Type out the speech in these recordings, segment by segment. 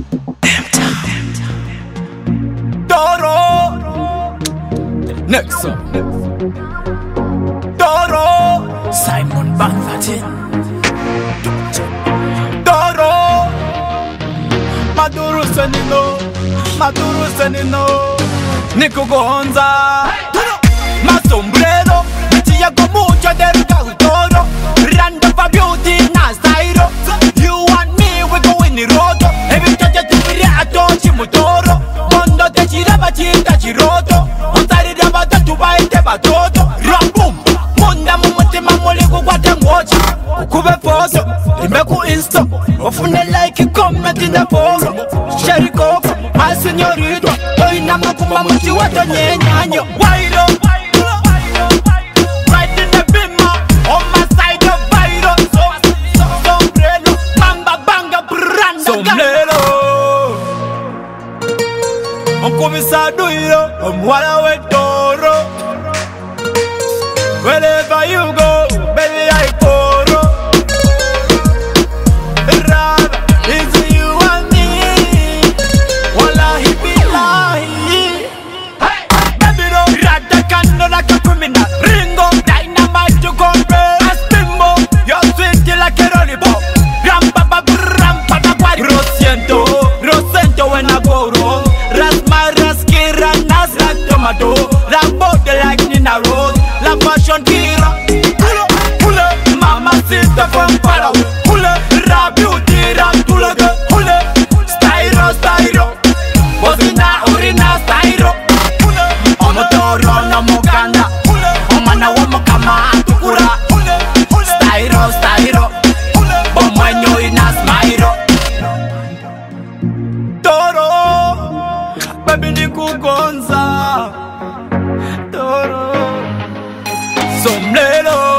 Doro. Next song. Doro. Simon Banfatin. Doro. Maduro Senino. Maduro Senino. Nico Gonza. Masombrero. Tiago mucho del cautoro. Random for beauty na styro. You and me we go in the road. Every time you do it I don't you motoro. Mondo te girava cinta giroto. Un tari da bata tu vai te batoto. Rambum. Monda mumute mamole go guarda ngoci. Kube foto. Rimeku insta. Ofune like comment in the forum. Sherry coke. My señorita. Oi na makuma muti wata nyenyanyo. Wailo. Começado I'm wala Doro. Wherever you go, baby I follow. Rab is you and me. Wallahi billahi. Hey, baby no. Rada kando like a criminal. Ringo, dynamite to convey. Aspimo, you're sweet like a lollipop. Rampa rampa na guari. Rosiento when I go wrong. La body like Nina Rose, la fashion killer. Hule, mama sister from Palo. Hule, ra beauty ra tulaga. Hule, styro. Bosina urina styro. Hule, omotoro na mokanda. Hule, omana wamokama atukura. Hule, styro. Bomwenyo ina smairo. Doro, baby ni kugonza. Doro, sombrero.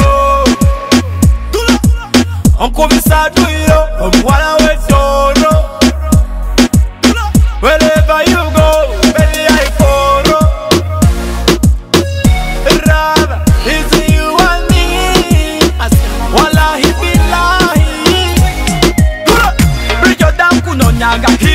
On começa a doer, I'm wala Doro. Wherever you go, baby I follow. Rab is you and me. Wallahi billahi. Bridge down kuno nyaga.